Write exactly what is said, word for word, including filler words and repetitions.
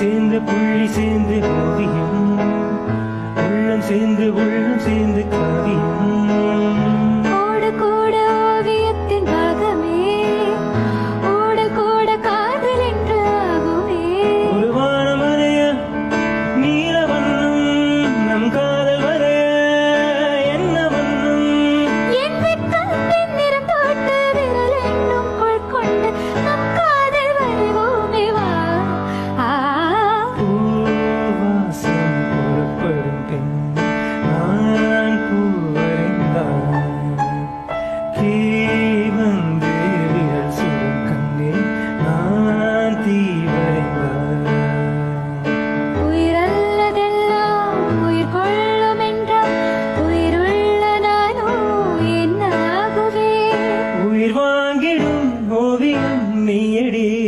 சேர்ந்து புள்ளி சேர்ந்து ஓவியம், உள்ளம் சேர்ந்து உள்ளம் சேர்ந்து காவியம். கூட கூட ஓவியத்தின் பாகமே, ஊடல் கூட காதல் என்று ஆகுமே. ஒரு வானம் வரைய நீல வண்ணம், நம் காதல் வரைய என்ன வண்ணம்? என் வெட்கம் என் நிறம் போட்டு விரல் என்னும் கொள் கொண்டு நம் காதல் வரைவோமே வா. வாசம் புறப்படும் பெண் நான் பூவரைந்தான், கீ வந்து விரல் சுடும் கண்ணே நான் தீவரைந்தான். உயிரல்லதெல்லாம் உயிர் கொள்ளும் என்றால் உயிருள்ள நானோ என்ன ஆகுவே? உயிர் வாங்கிடும் ஓவியம் நீயடி.